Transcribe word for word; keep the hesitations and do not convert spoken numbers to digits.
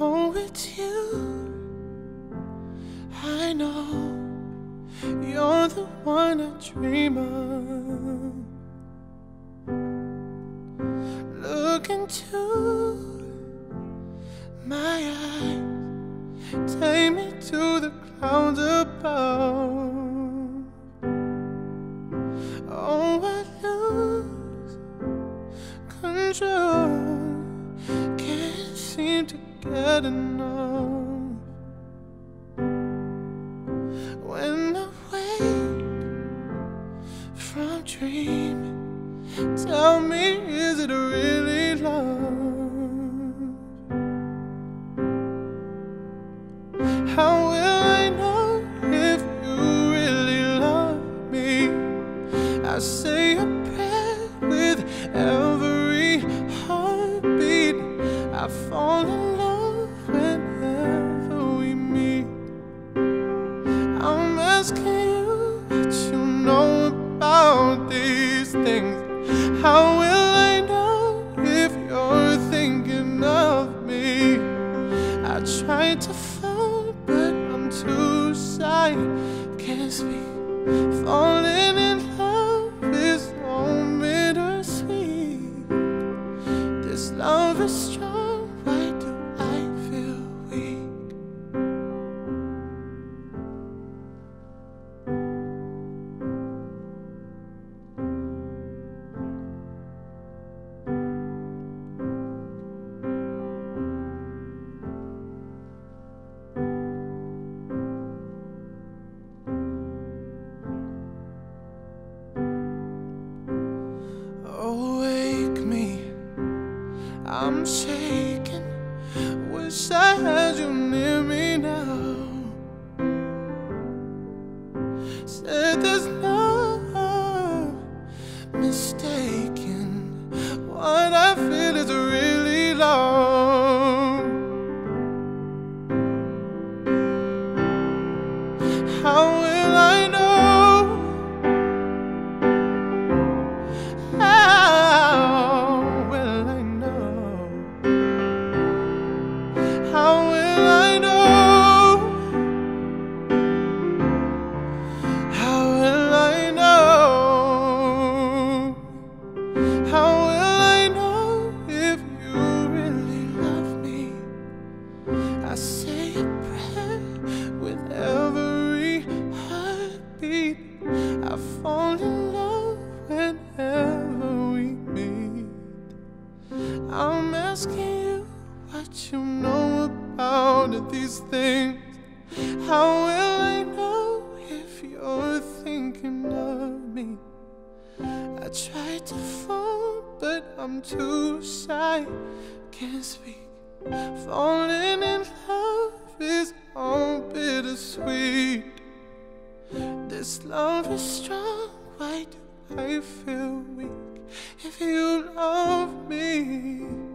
Oh, it's you. I know you're the one I dream of. Look into my eyes, take me to the clouds above. Oh, I lose control, can't seem to get enough. When I wake from dreaming, tell me, is it really love? How will I know if you really love me? I say a prayer with every heartbeat. I fall in love whenever we meet. I'm asking you what you know about these things. How will I know if you're thinking of me? I try to phone, but I'm too shy, can't speak. Falling in love is so bittersweet. This love is strong, why do I feel weak? Awake me, I'm shaking. Wish I had you near me now. Said there's no mistaking, what I feel is really love. How will I know? How will I know? How will I know? How will I know if you really love me? I say a prayer with every heartbeat. I fall in love whenever we meet. I'm asking you what you know about these things. How will I know if you're thinking of me? I try to phone, but I'm too shy, can't speak. Falling in love is all bittersweet. This love is strong, why do I feel weak? If you love me,